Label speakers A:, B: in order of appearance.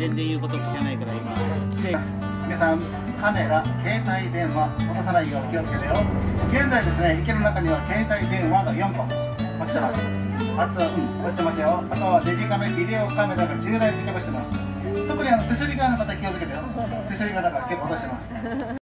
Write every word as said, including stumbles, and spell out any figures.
A: 全然言うこと聞かないから今。で
B: 皆さん、カメラ、携帯電話落とさないよう気をつけてよ。現在ですね、池の中には携帯電話がよんこ落ちてます。あと、うん、落ちてますよ。あとはデジカメ、ビデオカメラがじゅうだい近く落ちてます。特にあの手すり側の方気をつけてよ。手すり側だから結構落としてます。